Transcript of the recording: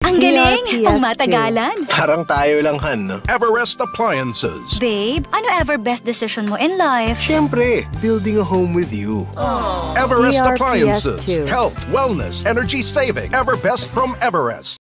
Ang galing! DRPS Ang matagalan! Parang tayo lang, Han, no? Everest Appliances. Babe, ano ever best decision mo in life? Siyempre, building a home with you. Everest DRPS Appliances. 2. Health, wellness, energy saving. Ever best from Everest.